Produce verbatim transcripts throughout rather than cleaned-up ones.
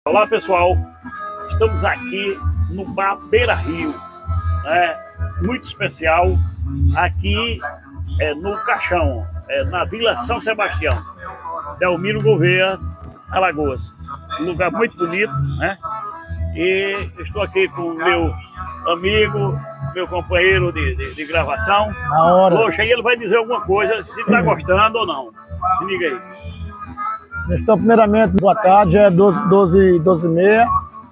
Olá pessoal, estamos aqui no Bar Beira Rio, é muito especial, aqui é, no Caixão, é, na Vila São Sebastião, Delmiro Gouveia, Alagoas. Um lugar muito bonito, né? E estou aqui com o meu amigo, meu companheiro de, de, de gravação. Na hora. Poxa, e ele vai dizer alguma coisa, se está gostando ou não. Me diga aí. Então, primeiramente, boa tarde, é doze, doze, doze e meia.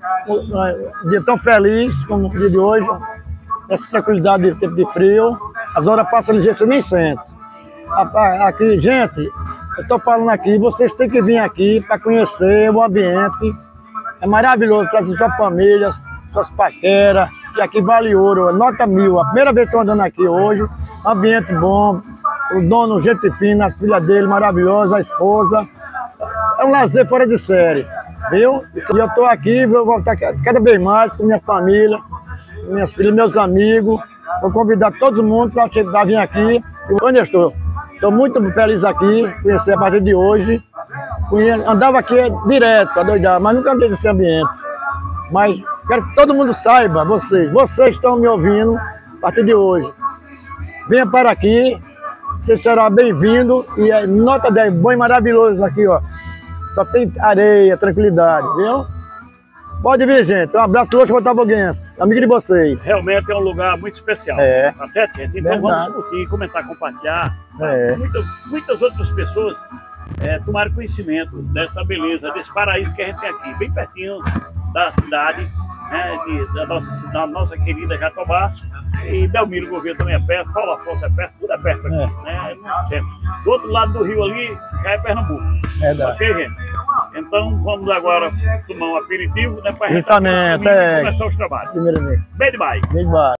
Um dia tão feliz como o dia de hoje, essa tranquilidade de tempo de frio, as horas passam ligeiro, você nem sente. Aqui, gente, eu estou falando aqui, vocês têm que vir aqui para conhecer o ambiente. É maravilhoso, trazer sua família, suas paqueras, e aqui vale ouro, nota mil. A primeira vez que estou andando aqui hoje, ambiente bom, o dono, gente fina, as filhas dele maravilhosas, a esposa. É um lazer fora de série, viu? E eu estou aqui, vou voltar cada vez mais com minha família, minhas filhas, meus amigos. Vou convidar todo mundo para vir aqui. Onde eu estou? Estou muito feliz aqui, conhecer a partir de hoje. Andava aqui direto, adoidado, mas nunca andei nesse ambiente. Mas quero que todo mundo saiba, vocês, vocês estão me ouvindo a partir de hoje. Venha para aqui, você será bem-vindo e é nota dez, bom e maravilhoso aqui, ó. Só tem areia, tranquilidade, viu? Pode vir, gente. Um abraço, Luxo Botafoguense, amigo de vocês. Realmente é um lugar muito especial. É. Tá certo, gente? Então Verdade. vamos curtir, comentar, compartilhar. É. Muitas, muitas outras pessoas é, tomaram conhecimento dessa beleza, desse paraíso que a gente tem aqui, bem pertinho da cidade, né, de, da, nossa, da nossa querida Jatobá. E Delmiro Gouveia também é perto, Paulo Afonso é perto, tudo é perto aqui, É. né? Do outro lado do rio ali já é Pernambuco. Verdade. Ok, gente? Então vamos agora tomar um aperitivo, né? Para Justamente, é. começar os trabalhos. Primeiramente. Bem demais. Bem demais.